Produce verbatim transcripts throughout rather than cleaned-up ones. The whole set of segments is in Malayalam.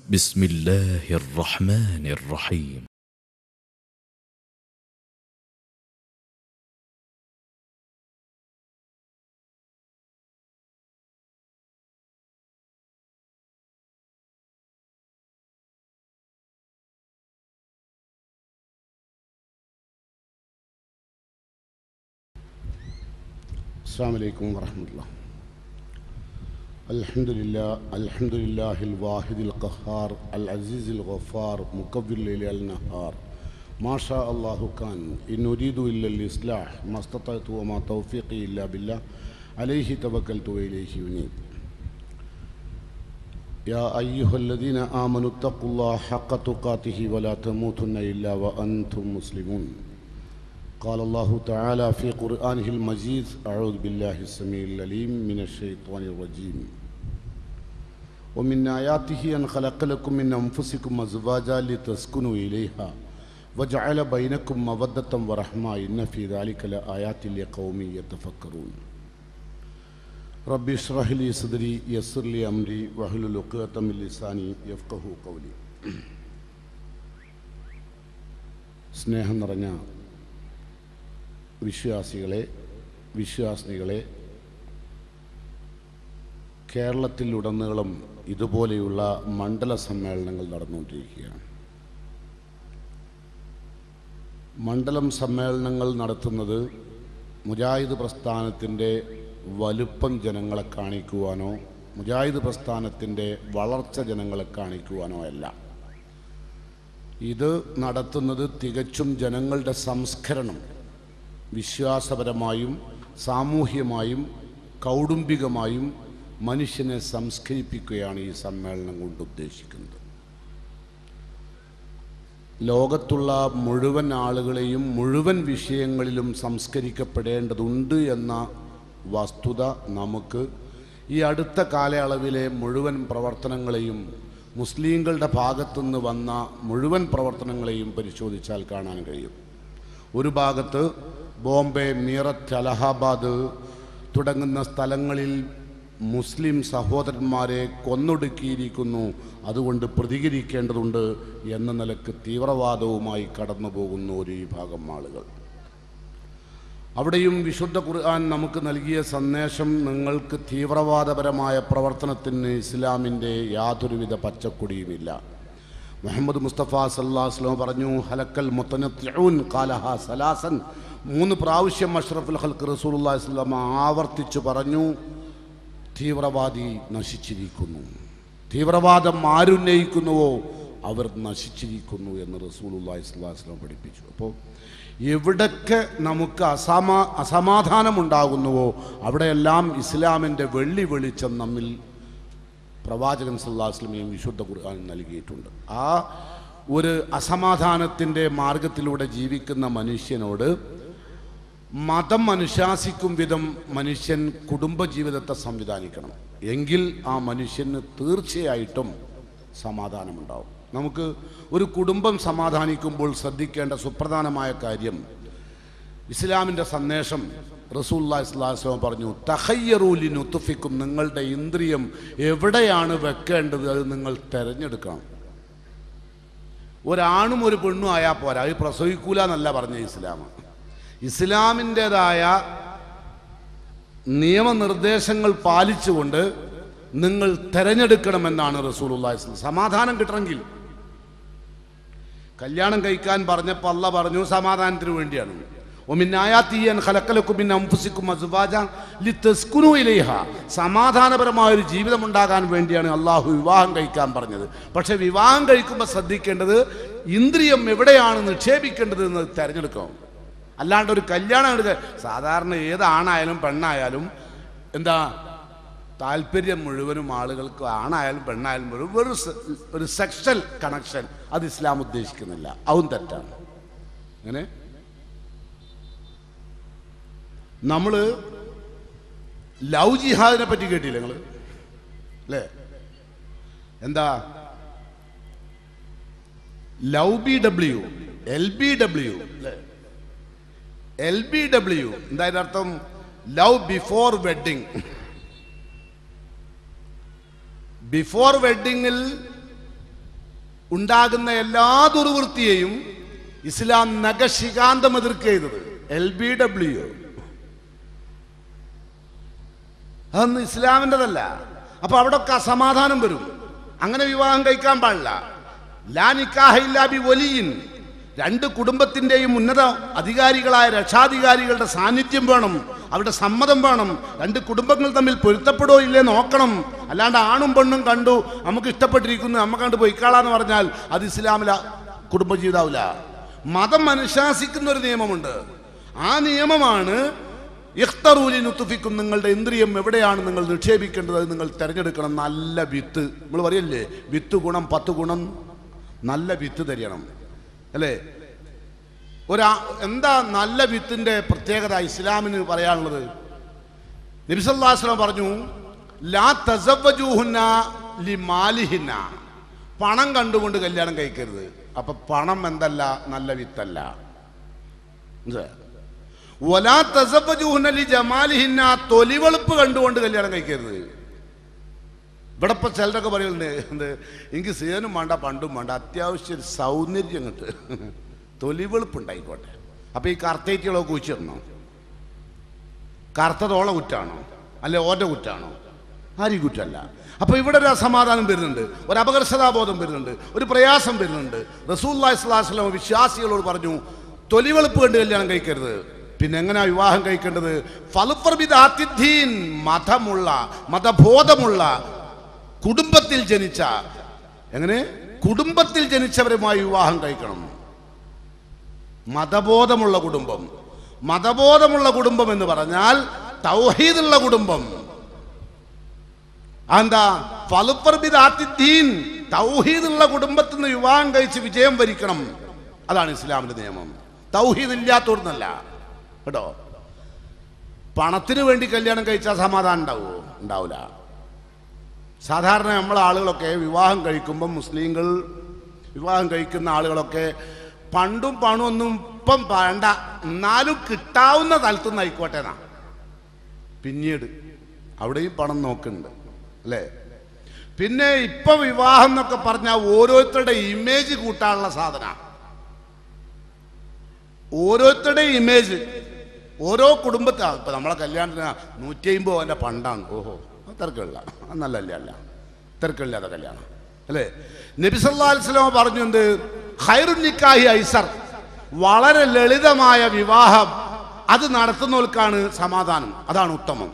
بسم الله الرحمن الرحيم. السلام عليكم ورحمة الله. الحمد لله الحمد لله الواحد القهار العزيز الغفار مكبر الليل النهار ما شاء الله كان إن أريد إلا الإصلاح ما استطعت وما توفيقي إلا بالله عليه توكلت وإليه أنيب. يا أيها الذين آمنوا اتقوا الله حق تقاته ولا تموتن إلا وأنتم مسلمون. قال الله تعالى في قرآنه المجيد أعوذ بالله السميع العليم من الشيطان الرجيم. ومن آياته أن خلق لكم من أنفسكم أزواجا لتسكنوا إليها وجعل بينكم مودة ورحمة إن في ذلك لآيات لقوم يتفكرون. رب اشرح لي صدري يسر لي أمري واحلل عقدة من لساني يفقهوا قولي. സ്നേഹം നിറഞ്ഞ വിശ്വാസികളെ വിശ്വാസിനികളെ, കേരളത്തിലുടനീളം ഇതുപോലെയുള്ള മണ്ഡല സമ്മേളനങ്ങൾ നടന്നുകൊണ്ടിരിക്കുകയാണ്. മണ്ഡലം സമ്മേളനങ്ങൾ നടത്തുന്നത് മുജാഹിദ് പ്രസ്ഥാനത്തിൻ്റെ വലുപ്പം ജനങ്ങളെ കാണിക്കുവാനോ മുജാഹിദ് പ്രസ്ഥാനത്തിൻ്റെ വളർച്ച ജനങ്ങളെ കാണിക്കുവാനോ അല്ല. ഇത് നടത്തുന്നത് തികച്ചും ജനങ്ങളുടെ സംസ്കരണം, വിശ്വാസപരമായും സാമൂഹ്യമായും കൗടുംബികമായും മനുഷ്യനെ സംസ്കരിപ്പിക്കുകയാണ് ഈ സമ്മേളനം കൊണ്ട് ഉദ്ദേശിക്കുന്നത്. ലോകത്തുള്ള മുഴുവൻ ആളുകളെയും മുഴുവൻ വിഷയങ്ങളിലും സംസ്കരിക്കപ്പെടേണ്ടതുണ്ട് എന്ന വസ്തുത നമുക്ക് ഈ അടുത്ത കാലയളവിലെ മുഴുവൻ പ്രവർത്തനങ്ങളെയും മുസ്ലിങ്ങളുടെ ഭാഗത്തുനിന്ന് വന്ന മുഴുവൻ പ്രവർത്തനങ്ങളെയും പരിശോധിച്ചാൽ കാണാൻ കഴിയും. ഒരു ഭാഗത്ത് ബോംബെ, മീററ്റ്, അലഹാബാദ് തുടങ്ങുന്ന സ്ഥലങ്ങളിൽ മുസ്ലിം സഹോദരന്മാരെ കൊന്നൊടുക്കിയിരിക്കുന്നു, അതുകൊണ്ട് പ്രതികരിക്കേണ്ടതുണ്ട് എന്ന നിലക്ക് തീവ്രവാദവുമായി കടന്നു പോകുന്ന ഒരു വിഭാഗം ആളുകൾ. അവിടെയും വിശുദ്ധ ഖുർആൻ നമുക്ക് നൽകിയ സന്ദേശം, നിങ്ങൾക്ക് തീവ്രവാദപരമായ പ്രവർത്തനത്തിന് ഇസ്ലാമിൻ്റെ യാതൊരുവിധ പച്ചക്കൊടിയുമില്ല. മുഹമ്മദ് മുസ്തഫ സല്ലല്ലാഹു അലൈഹി വസല്ലം പറഞ്ഞു, ഹലക്കൽ മുതനത്തിഊൻ ഖാലഹ സലാസൻ, മൂന്ന് പ്രാവശ്യം അഷ്റഫുൽ ഖൽഖ് റസൂലുള്ളാഹി സ്വല്ലല്ലാഹു അലൈഹി വസല്ലം ആവർത്തിച്ചു പറഞ്ഞു, തീവ്രവാദി നശിച്ചിരിക്കുന്നു, തീവ്രവാദം ആരുന്നയിക്കുന്നുവോ അവർ നശിച്ചിരിക്കുന്നു എന്ന് റസൂലുള്ളാഹി സ്വല്ലല്ലാഹു അലൈഹി വസല്ലം പഠിപ്പിച്ചു. അപ്പോൾ എവിടൊക്കെ നമുക്ക് അസമാ അസമാധാനമുണ്ടാകുന്നുവോ അവിടെയെല്ലാം ഇസ്ലാമിൻ്റെ വെള്ളി വെളിച്ചം നമ്മിൽ പ്രവാചകൻ സല്ലല്ലാഹു അലൈഹി വസല്ലമയും വിശുദ്ധ ഖുർആൻ നൽകിയിട്ടുണ്ട്. ആ ഒരു അസമാധാനത്തിൻ്റെ മാർഗത്തിലൂടെ ജീവിക്കുന്ന മനുഷ്യനോട് മതം അനുശാസിക്കും വിധം മനുഷ്യൻ കുടുംബജീവിതത്തെ സംവിധാനിക്കണം. എങ്കിൽ ആ മനുഷ്യന് തീർച്ചയായിട്ടും സമാധാനമുണ്ടാവും. നമുക്ക് ഒരു കുടുംബം സമാധാനിക്കുമ്പോൾ ശ്രദ്ധിക്കേണ്ട സുപ്രധാനമായ കാര്യം, ഇസ്ലാമിൻ്റെ സന്ദേശം റസൂലുള്ളാഹി സ്വല്ലല്ലാഹു അലൈഹി വസല്ലം പറഞ്ഞു, തഖയ്യറൂ ലിനുത്ഫിക്കും, നിങ്ങളുടെ ഇന്ദ്രിയം എവിടെയാണ് വെക്കേണ്ടത് അത് നിങ്ങൾ തിരഞ്ഞെടുക്കണം. ഒരാണും ഒരു പെണ്ണും ആയാൽ പോരാ, അത് പ്രസവിക്കൂല എന്നല്ല പറഞ്ഞ ഇസ്ലാം. ഇസ്ലാമിൻ്റെതായ നിയമനിർദ്ദേശങ്ങൾ പാലിച്ചുകൊണ്ട് നിങ്ങൾ തിരഞ്ഞെടുക്കണമെന്നാണ് റസൂലുള്ളാഹി സ്വല്ലല്ലാഹു അലൈഹി വസല്ലം. സമാധാനം കിട്ടണമെങ്കിൽ, കല്യാണം കഴിക്കാൻ പറഞ്ഞപ്പോൾ അല്ലാഹ് പറഞ്ഞു സമാധാനത്തിന് വേണ്ടിയാണ്. സമാധാനപരമായ ഒരു ജീവിതം ഉണ്ടാകാൻ വേണ്ടിയാണ് അള്ളാഹു വിവാഹം കഴിക്കാൻ പറഞ്ഞത്. പക്ഷെ വിവാഹം കഴിക്കുമ്പോൾ ശ്രദ്ധിക്കേണ്ടത് ഇന്ദ്രിയം എവിടെയാണ് നിക്ഷേപിക്കേണ്ടത് എന്ന് തിരഞ്ഞെടുക്കണം. അല്ലാണ്ട് ഒരു കല്യാണം എടുക്കുക, സാധാരണ ഏതാണായാലും പെണ്ണായാലും എന്താ താല്പര്യം മുഴുവനും ആളുകൾക്ക്, ആണായാലും പെണ്ണായാലും മുഴുവൻ ഒരു ഒരു സെക്ഷൽ കണക്ഷൻ, അത് ഇസ്ലാം ഉദ്ദേശിക്കുന്നില്ല, അതും തെറ്റാണ്. അങ്ങനെ നമ്മൾ ലവ് ജിഹാദിനെ പറ്റി കേട്ടില്ല നിങ്ങൾ അല്ലേ? എന്താ love B W, L B W അല്ലേ? എൽ ബി ഡബ്ല്യു എന്തായാലും അർത്ഥം ലവ് ബിഫോർ വെഡിങ്. ബിഫോർ വെഡിങ്ങിൽ ഉണ്ടാകുന്ന എല്ലാ ദുർവൃത്തിയെയും ഇസ്ലാം നഖശികാന്തം എതിർക്കുക ചെയ്തത്. എൽ ബി ഡബ്ല്യു അതൊന്നും ഇസ്ലാമിൻ്റെതല്ല. അപ്പൊ അവിടെ ഒക്കെ അസമാധാനം വരും. അങ്ങനെ വിവാഹം കഴിക്കാൻ പാടില്ല. ലാ നിക്കാഹ ഇല്ലാ ബി വലിയിൻ, രണ്ട് കുടുംബത്തിൻ്റെയും ഉന്നത അധികാരികളായ രക്ഷാധികാരികളുടെ സാന്നിധ്യം വേണം, അവരുടെ സമ്മതം വേണം. രണ്ട് കുടുംബങ്ങൾ തമ്മിൽ പൊരുത്തപ്പെടോ ഇല്ലേ നോക്കണം. അല്ലാണ്ട് ആണും പെണ്ണും കണ്ടു നമുക്ക് ഇഷ്ടപ്പെട്ടിരിക്കുന്നു നമ്മ കണ്ട് പൊയ്ക്കാളാന്ന് പറഞ്ഞാൽ അത് ഇസ്ലാമില കുടുംബജീവിതാവില്ല. മതം അനുശാസിക്കുന്ന ഒരു നിയമമുണ്ട്. ആ നിയമമാണ് ഇഖ്തറൂലി നുത്ഫിക്കും, നിങ്ങളുടെ ഇന്ദ്രിയം എവിടെയാണ് നിങ്ങൾ നിക്ഷേപിക്കേണ്ടത് അത് നിങ്ങൾ തിരഞ്ഞെടുക്കണം. നല്ല വിത്ത്, നമ്മൾ പറയല്ലേ വിത്ത് ഗുണം പത്ത് ഗുണം, നല്ല വിത്ത് തരണം അല്ലേ. ഒരാ എന്താ നല്ല വിത്തിന്റെ പ്രത്യേകത ഇസ്ലാമിന് പറയാനുള്ളത്? നബി സല്ലല്ലാഹു അലൈഹി വസല്ലം പറഞ്ഞു, ലാ തസവ്വജൂഹുന്ന ലിമാലിഹിന്ന, പണം കണ്ടുകൊണ്ട് കല്യാണം കഴിക്കരുത്. അപ്പൊ പണം എന്തല്ല, നല്ല വിത്തല്ല. വലാ തസവ്വജൂഹുന്ന ലിജമാലിഹിന്ന, തൊലിവെളുപ്പ് കണ്ടുകൊണ്ട് കല്യാണം കഴിക്കരുത്. ഇവിടെ ഇപ്പൊ ചിലരൊക്കെ പറയുന്നുണ്ട്, എന്ത് എനിക്ക് സീനും വേണ്ട പണ്ടും വേണ്ട, അത്യാവശ്യം സൗന്ദര്യം കിട്ട്, തൊലിവെളുപ്പുണ്ടായിക്കോട്ടെ. അപ്പൊ ഈ കറുത്തേറ്റികളൊക്കെ കുഴിച്ചിടണോ? കറുത്തതോള കുറ്റാണോ അല്ലെ ഓൻ്റെ കുറ്റാണോ? ആരും കുറ്റല്ല. അപ്പൊ ഇവിടെ ഒരു അസമാധാനം വരുന്നുണ്ട്, ഒരു അപകർഷതാബോധം വരുന്നുണ്ട്, ഒരു പ്രയാസം വരുന്നുണ്ട്. റസൂലുള്ളാഹി സ്വല്ലല്ലാഹു അലൈഹി വസല്ലം വിശ്വാസികളോട് പറഞ്ഞു തൊലിവെളുപ്പ് കണ്ട് കല്യാണം കഴിക്കരുത്. പിന്നെ എങ്ങനെയാ വിവാഹം കഴിക്കേണ്ടത്? ഫളുഫർ ബിദാത്തിദ്ദീൻ, മതമുള്ള മതബോധമുള്ള കുടുംബത്തിൽ ജനിച്ച, എങ്ങനെ കുടുംബത്തിൽ ജനിച്ചവരുമായി വിവാഹം കഴിക്കണം. മതബോധമുള്ള കുടുംബം. മതബോധമുള്ള കുടുംബം എന്ന് പറഞ്ഞാൽ തൗഹീദുള്ള കുടുംബം. എന്താ? ഫളുഫർ ബിദാത്തിദ്ദീൻ, തൗഹീദുള്ള കുടുംബത്തിൽ നിന്ന് വിവാഹം കഴിച്ച് വിജയം വരിക്കണം. അതാണ് ഇസ്ലാമിന്റെ നിയമം. തൗഹീദ് ഇല്ലാത്തോടുന്നല്ല കേട്ടോ. പണത്തിന് വേണ്ടി കല്യാണം കഴിച്ചാൽ സമാധാനം ഉണ്ടാവുമോ? ഉണ്ടാവില്ല. സാധാരണ നമ്മളെ ആളുകളൊക്കെ വിവാഹം കഴിക്കുമ്പം, മുസ്ലിങ്ങൾ വിവാഹം കഴിക്കുന്ന ആളുകളൊക്കെ പണ്ടും പണവും ഒന്നും ഇപ്പം വേണ്ട, എന്നാലും കിട്ടാവുന്ന തലത്തുനിന്ന് ആയിക്കോട്ടെ എന്നാ. പിന്നീട് അവിടെയും പണം നോക്കുന്നുണ്ട് അല്ലേ. പിന്നെ ഇപ്പൊ വിവാഹം എന്നൊക്കെ പറഞ്ഞാൽ ഓരോരുത്തരുടെ ഇമേജ് കൂട്ടാനുള്ള സാധന. ഓരോരുത്തരുടെ ഇമേജ് ഓരോ കുടുംബത്തെ. ഇപ്പൊ നമ്മളെ കല്യാണത്തിന് നൂറ്റി അമ്പത് അവൻ്റെ പണ്ടാണ്. ഓഹോ, തിരക്കില്ല, നല്ലല്ലേ അല്ല, തിരക്കില്ലാത്ത കല്യാണം അല്ലേ. നബി സല്ലല്ലാഹു അലൈഹി വസല്ലം പറഞ്ഞു, എന്ത് ഖൈറുൻ നിക്കാഹി ഐസർ, വളരെ ലളിതമായ വിവാഹം അത് നടത്തുന്നവർക്കാണ് സമാധാനം, അതാണ് ഉത്തമം.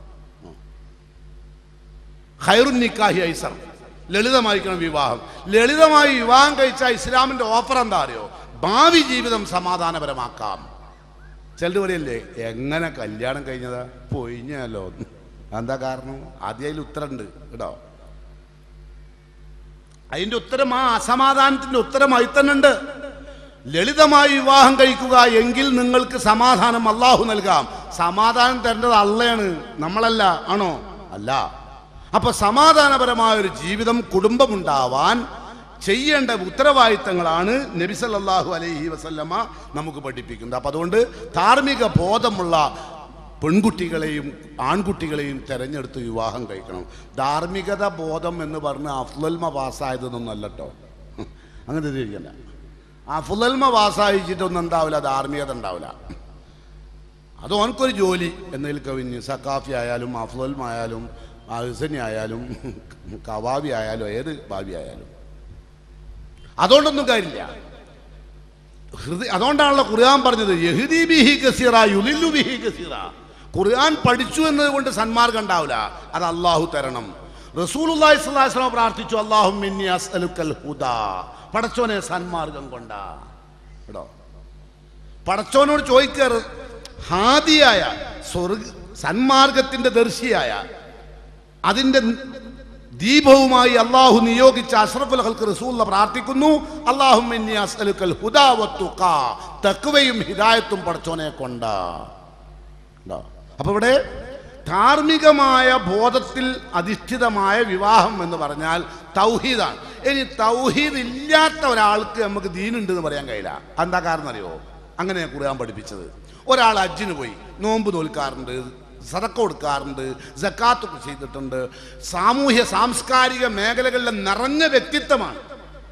ഖൈറുൻ നിക്കാഹി ഐസർ, ലളിതമായിരിക്കണം വിവാഹം. ലളിതമായി വിവാഹം കഴിച്ചാൽ ഇസ്ലാമിന്റെ ഓഫർ എന്താ അറിയോ? ഭാവി ജീവിതം സമാധാനപരമാക്കാം. ചിലർ പറയല്ലേ എങ്ങനെ കല്യാണം കഴിഞ്ഞതാ പൊയിഞ്ഞല്ലോ. എന്താ കാരണം? ആദ്യം അതിൽ ഉത്തരമുണ്ട് കേട്ടോ. അതിന്റെ ഉത്തരം ആ അസമാധാനത്തിന്റെ ഉത്തരമായി തന്നെ ഉണ്ട്. ലളിതമായി വിവാഹം കഴിക്കുക എങ്കിൽ നിങ്ങൾക്ക് സമാധാനം അള്ളാഹു നൽകാം. സമാധാനം തരേണ്ടത് അള്ളയാണ്, നമ്മളല്ല. ആണോ? അല്ല. അപ്പൊ സമാധാനപരമായ ഒരു ജീവിതം, കുടുംബമുണ്ടാവാൻ ചെയ്യേണ്ട ഉത്തരവാദിത്തങ്ങളാണ് നബി സല്ലല്ലാഹു അലൈഹി വസല്ലമ നമുക്ക് പഠിപ്പിക്കുന്നത്. അപ്പൊ അതുകൊണ്ട് ധാർമ്മിക ബോധമുള്ള പെൺകുട്ടികളെയും ആൺകുട്ടികളെയും തെരഞ്ഞെടുത്ത് വിവാഹം കഴിക്കണം. ധാർമ്മികത ബോധം എന്ന് പറഞ്ഞ് അഫ്ളൽമ പാസ്സായതൊന്നും അല്ല കേട്ടോ. അങ്ങനെ തിരിക്കല്ല. അഫ്ളൽമ പാസ്സായിച്ചിട്ടൊന്നും എന്താവില്ല, ധാർമ്മികത ഉണ്ടാവില്ല. അത് ഓനക്കൊരു ജോലി എന്നതിൽ കവിഞ്ഞ് സക്കാഫി ആയാലും അഫ്ളൽമ ആയാലും ഹുസനി ആയാലും കവാബി ആയാലും ഏത് ഭാവി ആയാലും അതുകൊണ്ടൊന്നും കാര്യമില്ല. ഹൃദയ അതുകൊണ്ടാണല്ലോ ഖുർആൻ പറഞ്ഞത് യഹ്ദി ബിഹി കസീറ യുളില്ലു ബിഹി കസീറ. ഖുർആൻ പഠിച്ചു എന്നതുകൊണ്ട് സന്മാർഗം ഉണ്ടാവില്ല, അത് അള്ളാഹു തരണം. റസൂലുള്ളാഹി സ്വല്ലല്ലാഹു അലൈഹി വസല്ലം പ്രാർത്ഥിച്ചു, അല്ലാഹുമ്മ ഇന്നി അസ്അലുക്കൽ ഹുദാ, പടച്ചോനെ സന്മാർഗം കൊണ്ടാ കേട്ടോ. പടച്ചോനോട് ചോദിക്കാറ് ഹാദിയായ സ്വർഗ സന്മാർഗത്തിന്റെ ദർശിയായ അതിന്റെ ദീപവുമായി അള്ളാഹു നിയോഗിച്ച അഷ്റഫുൽ ഖൽഖ് റസൂലുള്ള പ്രാർത്ഥിക്കുന്നു, അല്ലാഹുമ്മ ഇന്നി അസ്അലുക്കൽ ഹുദാ വത്തുഖാ, തഖ്വയും ഹിദായത്തും പടച്ചോനെ കൊണ്ടാ. അപ്പൊ ഇവിടെ ധാർമ്മികമായ ബോധത്തിൽ അധിഷ്ഠിതമായ വിവാഹം എന്ന് പറഞ്ഞാൽ തൗഹീദാണ്. ഇനി തൗഹീദ് ഇല്ലാത്ത ഒരാൾക്ക് നമുക്ക് ദീനുണ്ട് എന്ന് പറയാൻ കഴിയില്ല. എന്താ കാരണം അറിയോ? അങ്ങനെ ഖുർആൻ പഠിപ്പിച്ചത്. ഒരാൾ ഹജ്ജിന് പോയി നോമ്പ് നോൽക്കാറുണ്ട്, സദക്ക കൊടുക്കാറുണ്ട്, സക്കാത്ത് ചെയ്തിട്ടുണ്ട്, സാമൂഹ്യ സാംസ്കാരിക മേഖലകളിലെ നിറഞ്ഞ വ്യക്തിത്വമാണ്.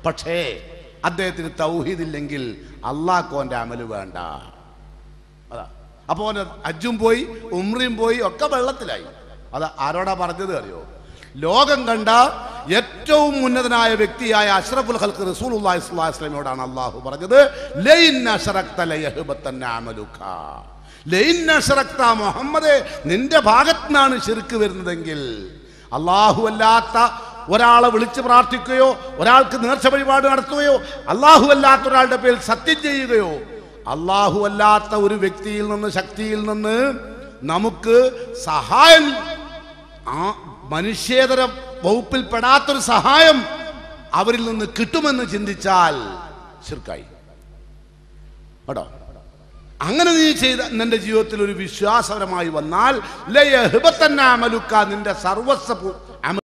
പക്ഷേ അദ്ദേഹത്തിന് തൗഹീദില്ലെങ്കിൽ അള്ളാഹ്ക്ക് ഓൻ്റെ അമല് വേണ്ട. അതാ അപ്പോൾ ഓന് ഹജ്ജും പോയി ഉംറയും പോയി ഒക്കെ വെള്ളത്തിലായി. അത് ആരോടാ പറഞ്ഞത് അറിയോ? ലോകം കണ്ട ഏറ്റവും ഉന്നതനായ വ്യക്തിയായ അഷ്റഫുൽ ഖൽഖ് റസൂലുള്ളാഹി സ്വല്ലല്ലാഹു അലൈഹി വസല്ലമയോടാണ് അള്ളാഹു പറഞ്ഞത്, ലൈൻ അശ്റക്ത ലയഹ്ബതന്ന അമലുക. ലൈൻ അശ്റക്ത മുഹമ്മദേ, നിന്റെ ഭാഗത്ത് നിന്നാണ് ശിർക്ക് വരുന്നതെങ്കിൽ, അള്ളാഹു അല്ലാത്ത ഒരാളെ വിളിച്ച് പ്രാർത്ഥിക്കുകയോ ഒരാൾക്ക് നേർച്ച വഴിപാട് നടത്തുകയോ അള്ളാഹു അല്ലാത്ത ഒരാളുടെ പേരിൽ സത്യം ചെയ്യുകയോ അള്ളാഹു അല്ലാത്ത ഒരു വ്യക്തിയിൽ നിന്ന് ശക്തിയിൽ നിന്ന് നമുക്ക് സഹായം, ആ മനുഷ്യേതര വകുപ്പിൽ പെടാത്തൊരു സഹായം അവരിൽ നിന്ന് കിട്ടുമെന്ന് ചിന്തിച്ചാൽ ശിർക്കായി കേട്ടോ. അങ്ങനെ നീ ചെയ്ത നിന്റെ ജീവിതത്തിൽ ഒരു വിശ്വാസപരമായി വന്നാൽ ലയഹ്ബതന്ന അമലുക, നിന്റെ സർവസ്വ